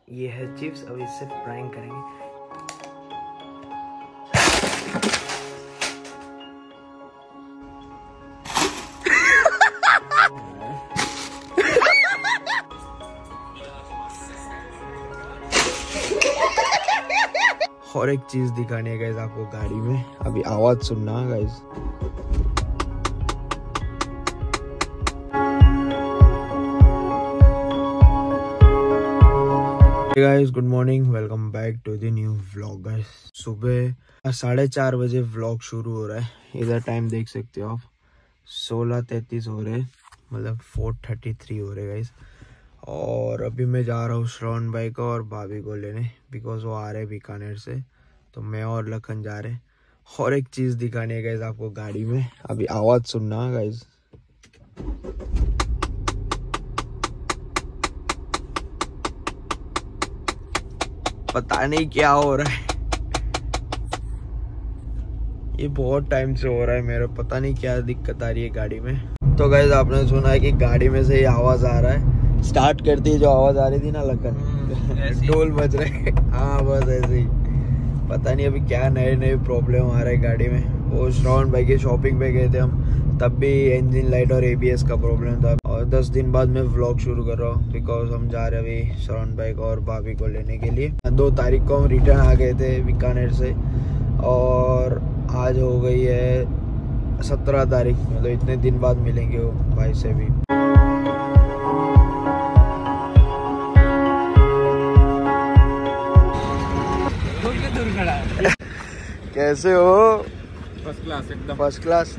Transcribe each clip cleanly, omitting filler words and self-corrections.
ये है चिप्स, अब इससे प्रैंक करेंगे। और एक चीज दिखानी है गाइस आपको गाड़ी में, अभी आवाज सुनना guys. Guys good morning, welcome back to the new vlog guys. सुबह 4:30 बजे व्लॉग शुरू हो रहा है। इधर टाइम देख सकते हो आप, 16:33 हो रहे, मतलब 4:33 हो रहे गाइस। और अभी मैं जा रहा हूँ श्रवण भाई को और भाभी को लेने, बिकॉज वो आ रहे बीकानेर से, तो मैं और लखन जा रहे। और एक चीज दिखानी है गाइस आपको गाड़ी में, अभी आवाज सुनना गाइस। पता नहीं क्या हो रहा है, ये बहुत टाइम से हो रहा है मेरा, पता नहीं क्या दिक्कत आ रही है गाड़ी में। तो गाइस आपने सुना है कि गाड़ी में से ये आवाज आ रहा है, स्टार्ट करती है जो आवाज आ रही थी ना लखन, ढोल बज रहे। हाँ बस ऐसे ही, पता नहीं अभी क्या नए नए प्रॉब्लम आ रहा है गाड़ी में। वो श्रवण भाई की शॉपिंग पे गए थे हम, तब भी इंजन लाइट और एबीएस का प्रॉब्लम था। और 10 दिन बाद मैं व्लॉग शुरू कर रहा हूँ, बिकॉज हम जा रहे हैं अभी श्रवण भाई को और भाभी को लेने के लिए। 2 तारीख को हम रिटर्न आ गए थे बीकानेर से, और आज हो गई है 17 तारीख, मतलब इतने दिन बाद मिलेंगे वो भाई से भी। कैसे हो? फर्स्ट क्लास, एकदम फर्स्ट क्लास।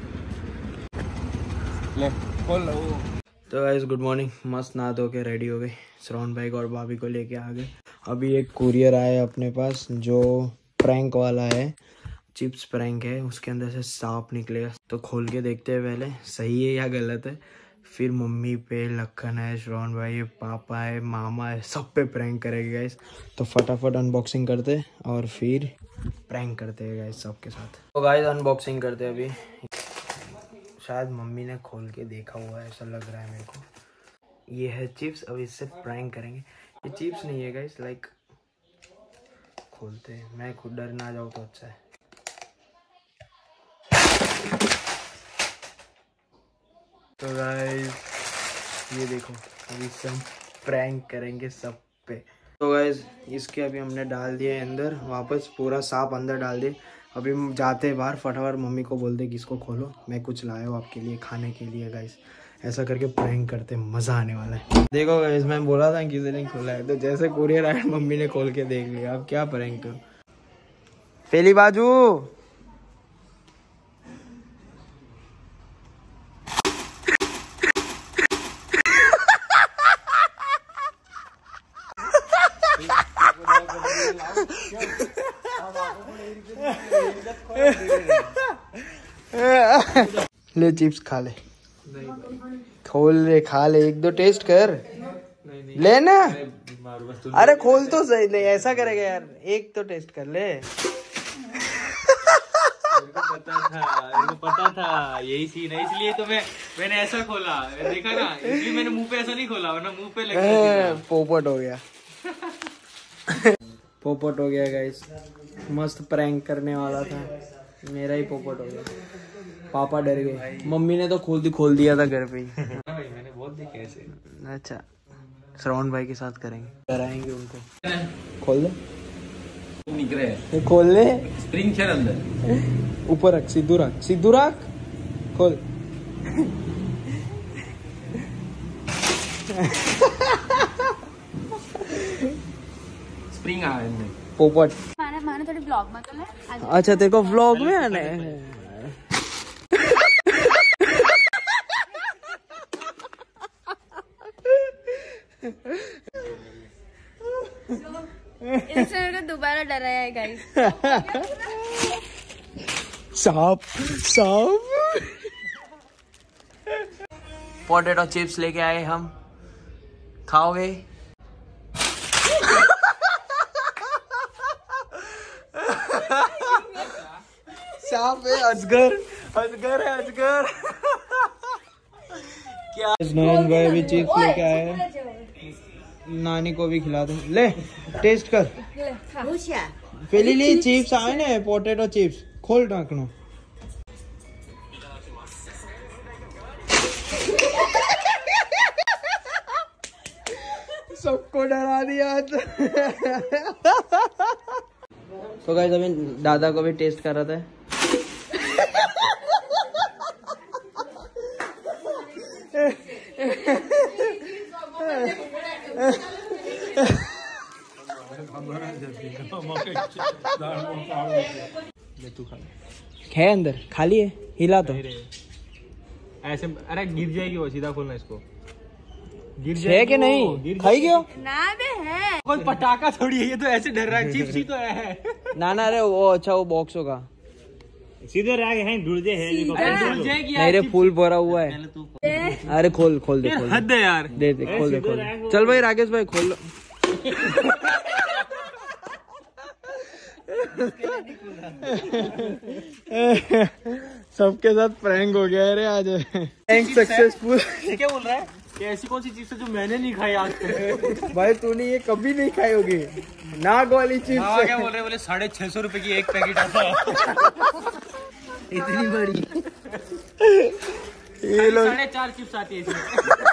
ले खोल लो। तो गाइस गुड मॉर्निंग, मस्त नहा धो के रेडी हो गए, श्रवण भाई को और भाभी को लेके आ गए। अभी एक कुरियर आया है अपने पास जो प्रैंक वाला है, चिप्स प्रैंक है, उसके अंदर से सांप निकलेगा। तो खोल के देखते हैं पहले सही है या गलत है, फिर मम्मी पे, लखन है, श्रवण भाई है, पापा है, मामा है, सब पे प्रैंक करेंगे गाइस। तो फटाफट अनबॉक्सिंग करते और फिर प्रैंक करते हैं गाइस सबके साथ। तो गाइस अनबॉक्सिंग करते हैं अभी। शायद मम्मी ने खोल के देखा हुआ है, ऐसा लग रहा है मेरे को। ये है चिप्स, अब इससे प्रैंक करेंगे। ये चिप्स नहीं है गाइस, लाइक खोलते हैं, मैं खुद डर ना जाऊँ तो अच्छा है। तो गाइस ये देखो, अभी इससे हम प्रैंक करेंगे सब पे। तो गाइस इसके अभी हमने डाल दिए अंदर, वापस पूरा सांप अंदर डाल दिए। अभी हम जाते हैं बाहर, फटाफट मम्मी को बोलते कि इसको खोलो, मैं कुछ लाया हूँ आपके लिए खाने के लिए गाइस। ऐसा करके प्रैंक करते, मजा आने वाला है। देखो गाइस मैं बोला था किसी ने खोला है, तो जैसे कुरियर आया मम्मी ने खोल के देख लिया। अब क्या प्रैंक करो, पहली बाजू। ले चिप्स खा ले, खोल ले, खा ले, 1-2 टेस्ट कर लेना। अरे खोल तो सही, नहीं ऐसा करेगा यार, 1 तो टेस्ट कर ले। मेरे को पता था यही सीन है, इसलिए तो मैंने ऐसा खोला, देखा ना, इसलिए मैंने मुंह पे ऐसा नहीं खोला, वरना मुंह पे लगा। पोपट हो गया। पोपट हो गया गाइस, मस्त प्रैंक करने वाला था, मेरा ही पोपट हो गया। पापा डर गए, मम्मी ने तो खोल दिया था घर पे ही। भाई मैंने बहुत देखे ऐसे। अच्छा श्रवण भाई के साथ करेंगे, डराएंगे उनको। खोल दे, निकले खोल ले, स्प्रिंग चल अंदर, ऊपर रख, सिद्धू रख, खोल। स्प्रिंग आ रहा है पोपट। माने थोड़ी ब्लॉग में तो ले। अच्छा तेरे को व्लॉग में आना है। इससे मेरे को दोबारा डराया है गाइस। सांप पोटैटो चिप्स लेके आए हम, खाओगे? सांप है, अजगर है। क्या नयन भाई भी चिप्स लेके आए हैं। नानी को भी खिला दूं। ले टेस्ट कर। पहले लिए चिप्स आए ना, पोटैटो चिप्स खोल ढाकना। सबको डरा दिया। तो गाइस अभी दादा को भी टेस्ट कर रहा था। है अंदर खाली है, हिला तो ऐसे। अरे गिर जाएगी वो, सीधा खोलना इसको। गिर है कि नहीं? खाई गयो ना बे है, कोई पटाखा थोड़ी है ये, तो ऐसे डर रहा है। चिप्स ही तो है। ना ना, अरे वो अच्छा वो बॉक्स होगा। सीधे रह गए हैं, ढूंढ जाएगी। नहीं रे, फूल भरा हुआ है। अरे खोल खोल दे, खोल हद है यार। दे दे, खोल दे, खोल दे। चल भाई राकेश भाई खोल लो। सबके साथ प्रैंक हो गया है रे आज। Prank successful. क्या बोल रहा है कि ऐसी कौन सी चीज है जो मैंने नहीं खाई आज तक? भाई तूने ये कभी नहीं खाई होगी, नाग वाली चिप्स। हाँ, क्या बोल रहे? बोले 650 रुपए की एक पैकेट आता है। इतनी बड़ी। ये लोग 4.5 चिप्स आती है इसमें।